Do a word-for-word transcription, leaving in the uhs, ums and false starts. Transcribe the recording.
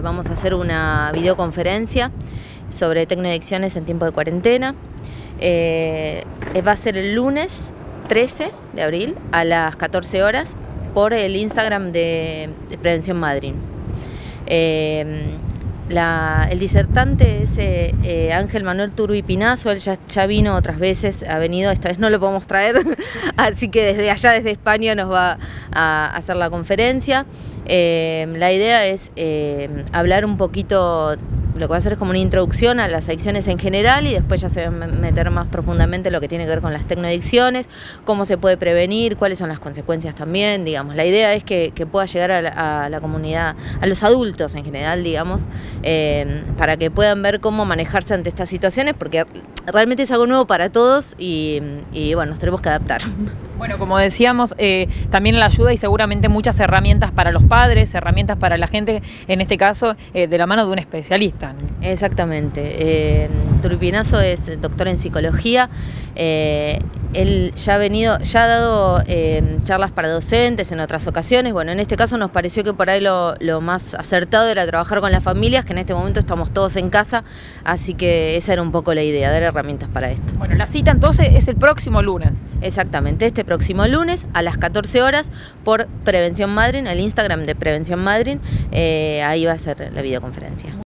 vamos a hacer una videoconferencia sobre tecnoadicciones en tiempo de cuarentena. Eh, va a ser el lunes trece de abril a las catorce horas por el Instagram de, de Prevención Madryn. Eh, la, el disertante es eh, eh, Ángel Manuel Turbi Pinazo. Él ya, ya vino otras veces, ha venido, esta vez no lo podemos traer, así que desde allá, desde España, nos va a hacer la conferencia. Eh, la idea es eh, hablar un poquito. Lo que va a hacer es como una introducción a las adicciones en general y después ya se va a meter más profundamente en lo que tiene que ver con las tecnoadicciones, cómo se puede prevenir, cuáles son las consecuencias también, digamos. La idea es que, que pueda llegar a la, a la comunidad, a los adultos en general, digamos, eh, para que puedan ver cómo manejarse ante estas situaciones, porque realmente es algo nuevo para todos y, y bueno, nos tenemos que adaptar. Bueno, como decíamos, eh, también la ayuda y seguramente muchas herramientas para los padres, herramientas para la gente, en este caso, eh, de la mano de un especialista. Exactamente. Eh, Turbi Pinazo es doctor en psicología. Eh, él ya ha venido, ya ha dado eh, charlas para docentes en otras ocasiones. Bueno, en este caso nos pareció que por ahí lo, lo más acertado era trabajar con las familias, que en este momento estamos todos en casa, así que esa era un poco la idea, dar herramientas para esto. Bueno, la cita entonces es el próximo lunes. Exactamente, este próximo lunes a las catorce horas por Prevención Madryn, el Instagram de Prevención Madryn, eh, ahí va a ser la videoconferencia.